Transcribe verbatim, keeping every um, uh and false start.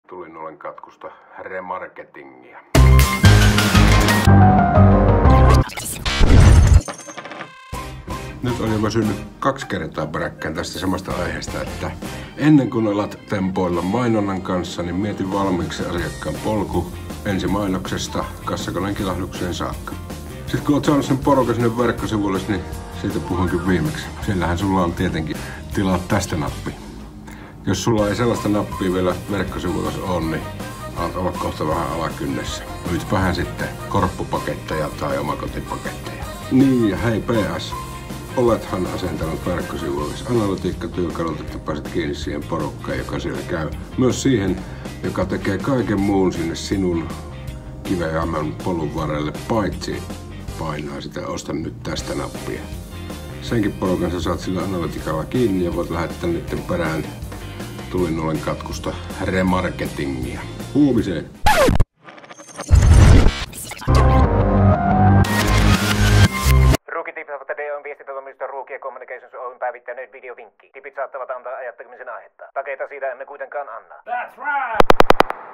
Tulin olen katkusta remarketingia. Nyt on jo väsynyt kaksi kertaa peräkkäin tästä samasta aiheesta, että ennen kuin alat tempoilla mainonnan kanssa, niin mieti valmiiksi asiakkaan polku ensi mainoksesta kassakoneen kilahdukseen saakka. Sitten kun olet saanut sen porukan sinne verkkosivuille, niin siitä puhunkin viimeksi. Siellähän sulla on tietenkin tilaa tästä nappi. Jos sulla ei sellaista nappia vielä verkkosivuilla ole, niin alat olla kohta vähän alakynnessä. Myyt vähän sitten korppupaketteja tai omakotipaketteja. Niin ja hei P S. Olethan asentanut verkkosivuille analytiikkatyökalut, että pääset kiinni siihen porukkaan, joka siellä käy. Myös siihen, joka tekee kaiken muun sinne sinun kiveämän polun varrelle, paitsi painaa sitä osta nyt tästä nappia. Senkin porukan sä saat sillä analytikalla kiinni ja voit lähettää niiden perään Tulin olen katkusta remarketingia. Huomiseen! Ruukitips of the day on viestintätoimisto Ruukia Communications Oyn päivittäinen videovinkki. Tipit saattavat antaa ajattelemisen aihetta. Takeita siitä emme kuitenkaan anna. That's right!